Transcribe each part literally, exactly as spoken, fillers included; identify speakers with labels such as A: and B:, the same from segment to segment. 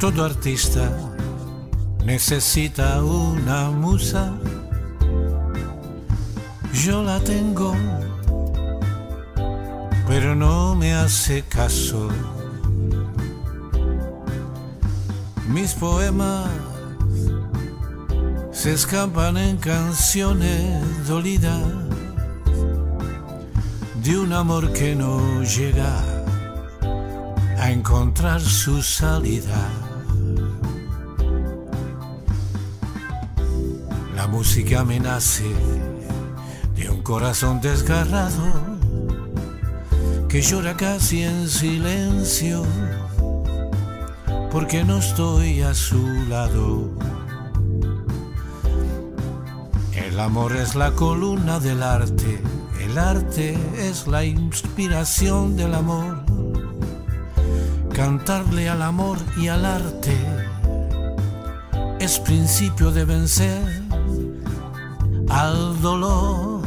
A: Todo artista necesita una musa. Yo la tengo, pero no me hace caso. Mis poemas se escapan en canciones dolidas de un amor que no llega a encontrar su salida. La música me nace de un corazón desgarrado que llora casi en silencio porque no estoy a su lado. El amor es la columna del arte, el arte es la inspiración del amor. Cantarle al amor y al arte es principio de vencer al dolor.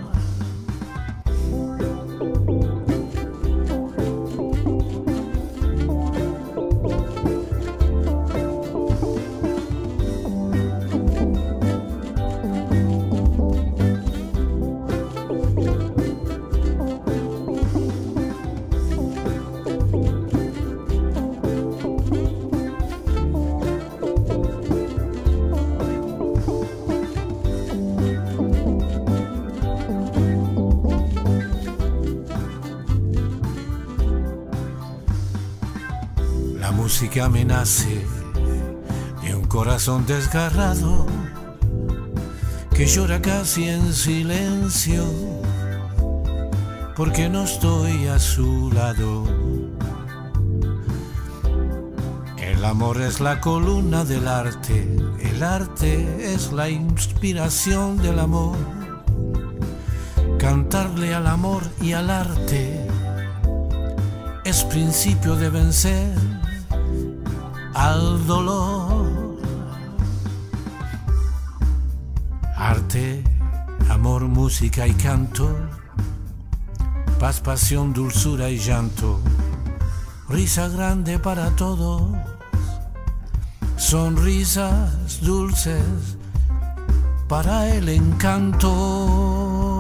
A: La música me nace de un corazón desgarrado que llora casi en silencio porque no estoy a su lado. El amor es la columna del arte, el arte es la inspiración del amor. Cantarle al amor y al arte es principio de vencer al dolor. Arte, amor, música y canto, paz, pasión, dulzura y llanto, risa grande para todos, sonrisas dulces para el encanto.